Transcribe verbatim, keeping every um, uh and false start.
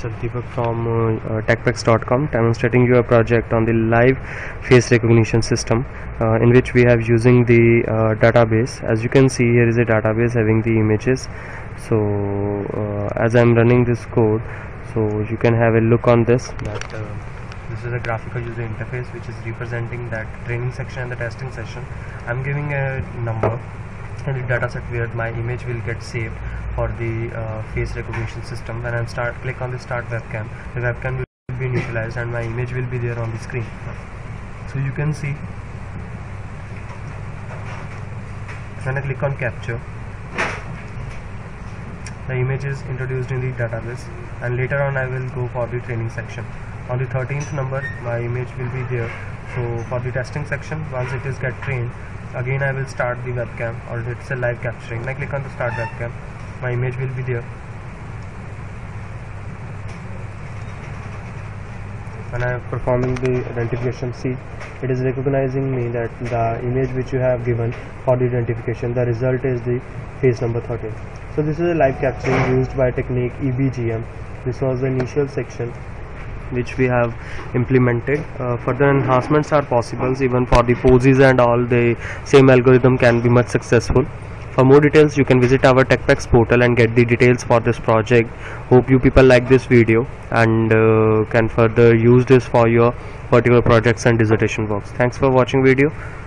myself Deepak from uh, uh, techpex dot com, demonstrating you a project on the live face recognition system uh, in which we have using the uh, database. As you can see, here is a database having the images. So uh, as I am running this code, so you can have a look on this. That uh, this is a graphical user interface which is representing that training section and the testing session. I am giving a number and the dataset where my image will get saved for the uh, face recognition system. When I start click on the start webcam, the webcam will be initialized and my image will be there on the screen. So you can see when I click on capture, the image is introduced in the database, and later on I will go for the training section. On the thirteenth number my image will be there. So for the testing section, once it is get trained, again I will start the webcam, or it's a live capturing. When I click on the start webcam, my image will be there. When I am performing the identification, see, it is recognizing me that the image which you have given for the identification, the result is the face number thirteen. So this is a live capturing used by technique E B G M. This was the initial section which we have implemented. Uh, further enhancements are possible. Even for the poses and all, the same algorithm can be much successful. For more details, you can visit our TechPex portal and get the details for this project. Hope you people like this video and uh, can further use this for your particular projects and dissertation works. Thanks for watching video.